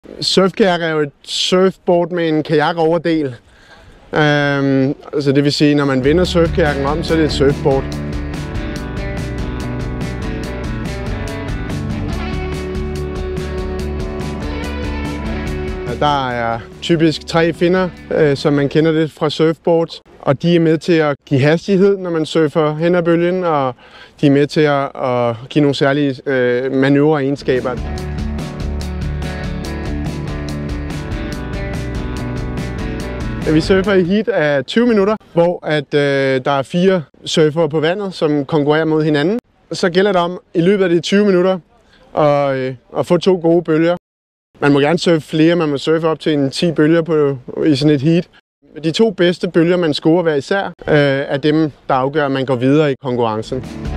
Surfkajak er jo et surfboard med en kajakoverdel. Så det vil sige, når man vender surfkajakken om, så er det et surfboard. Der er typisk 3 finner, som man kender det fra surfboards. Og de er med til at give hastighed, når man surfer hen ad bølgen, og de er med til at give nogle særlige manøvreegenskaber. Vi surfer i heat af 20 minutter, hvor der er 4 surfere på vandet, som konkurrerer mod hinanden. Så gælder det om i løbet af de 20 minutter at få 2 gode bølger. Man må gerne surfe flere, man må surfe op til 10 bølger i sådan et heat. De 2 bedste bølger, man scorer hver især, er dem, der afgør, at man går videre i konkurrencen.